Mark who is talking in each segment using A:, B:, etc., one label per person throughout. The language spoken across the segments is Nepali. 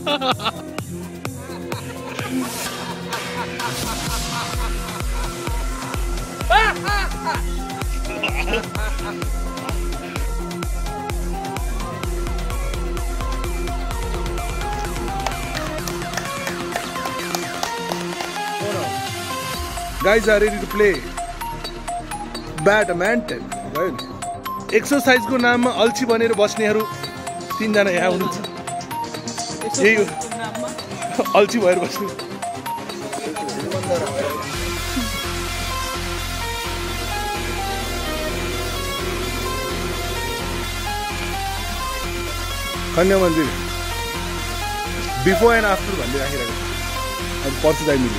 A: Guys are ready to play badminton. Exercise को नाममा अल्छी बनेर बस्नेहरू 3 जना यहाँ हुनुहुन्छ। यही हो अल्छी भएर बस्नु। कन्या मन्दिर बिफोर एन्ड आफ्टर भन्दै राखिरहेको अब पर्छ दाइ मिल्यो।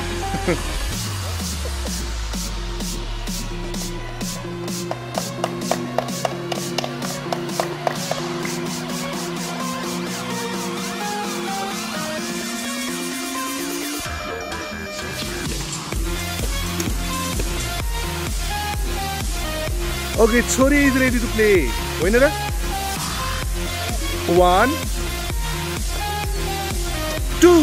A: Okay, Chori is ready to play. Winner? 1, 2.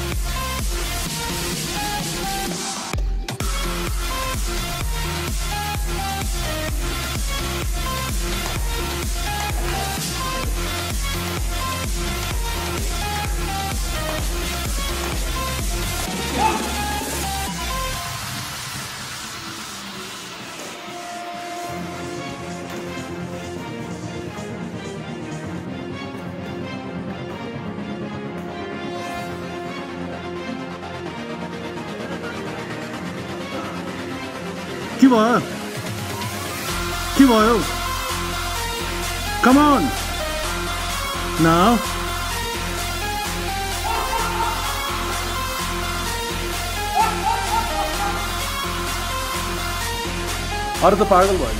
A: के भयो? Come on. Now. अरू त पागल भयो।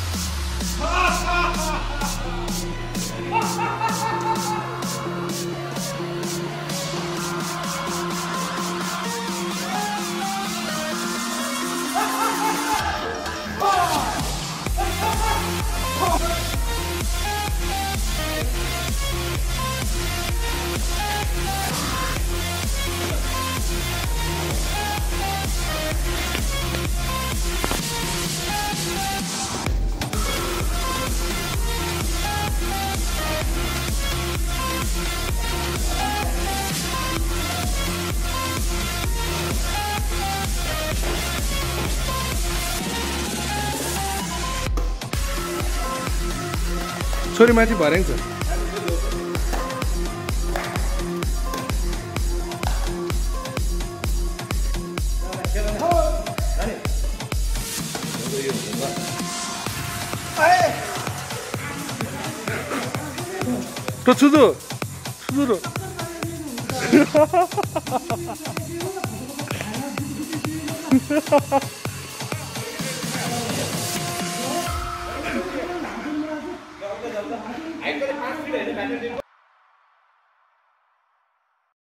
A: छोरी माथि भर्याङ छ। 또 주도 주도로